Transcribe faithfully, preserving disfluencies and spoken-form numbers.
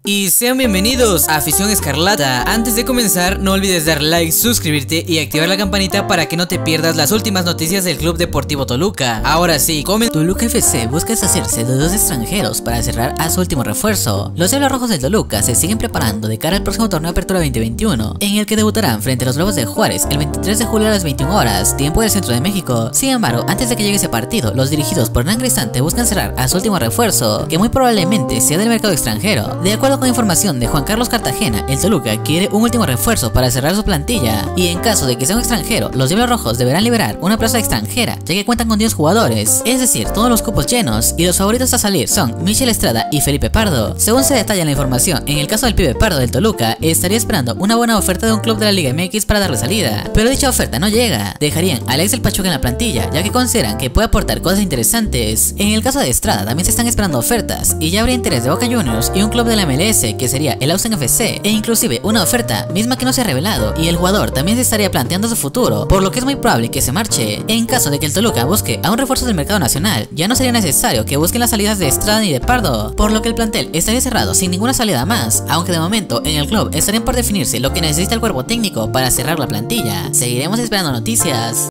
Y sean bienvenidos a Afición Escarlata. Antes de comenzar, no olvides dar like, suscribirte y activar la campanita para que no te pierdas las últimas noticias del Club Deportivo Toluca. Ahora sí, comen. Toluca F C busca deshacerse de dos extranjeros para cerrar a su último refuerzo. Los Diablos Rojos del Toluca se siguen preparando de cara al próximo torneo de Apertura veinte veintiuno, en el que debutarán frente a los Lobos de Juárez el veintitrés de julio a las veintiuna horas, tiempo del centro de México. Sin embargo, antes de que llegue ese partido, los dirigidos por Hernán Cristante buscan cerrar a su último refuerzo, que muy probablemente sea del mercado extranjero. De acuerdo con información de Juan Carlos Cartagena, el Toluca quiere un último refuerzo para cerrar su plantilla, y en caso de que sea un extranjero, los Diablos Rojos deberán liberar una plaza extranjera, ya que cuentan con diez jugadores, es decir, todos los cupos llenos, y los favoritos a salir son Michel Estrada y Felipe Pardo. Según se detalla en la información, en el caso del pibe Pardo del Toluca, estaría esperando una buena oferta de un club de la Liga M X para darle salida, pero dicha oferta no llega. Dejarían a Alex del Pachuca en la plantilla, ya que consideran que puede aportar cosas interesantes. En el caso de Estrada también se están esperando ofertas, y ya habría interés de Boca Juniors y un club de la M L S, que sería el Austin F C, e inclusive una oferta misma que no se ha revelado, y el jugador también se estaría planteando su futuro, por lo que es muy probable que se marche. En caso de que el Toluca busque a un refuerzo del mercado nacional, ya no sería necesario que busquen las salidas de Estrada ni de Pardo, por lo que el plantel estaría cerrado sin ninguna salida más, aunque de momento en el club estarían por definirse lo que necesita el cuerpo técnico para cerrar la plantilla. Seguiremos esperando noticias.